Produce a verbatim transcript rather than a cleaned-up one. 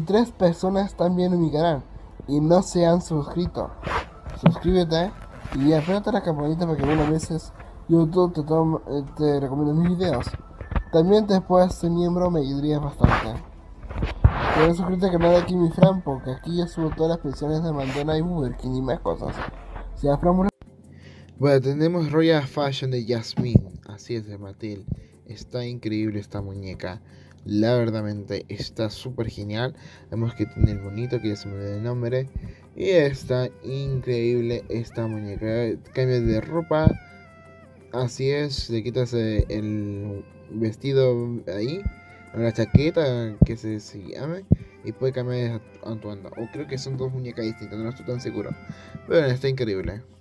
tres personas también en mi canal y no se han suscrito. Suscríbete y apérate la campanita para que algunas veces YouTube te, toma, eh, te recomiende mis videos. También te puedes ser miembro, me ayudarías bastante. Puedes suscribirte al canal de aquí mi Fran, porque aquí yo subo todas las pensiones de McDonald's y Burger King y más cosas. Si a Fran... Bueno, tenemos Royal Fashion de Jasmine, así es, de Mattel. Está increíble esta muñeca, la verdadmente está súper genial. Vemos que tiene el bonito, que ya se me olvidó el nombre. Y está increíble esta muñeca. Cambia de ropa, así es, le quitas el vestido ahí, la chaqueta que se, se llame, y puede cambiar a tu anda. O creo que son dos muñecas distintas, no estoy tan seguro. Pero está increíble.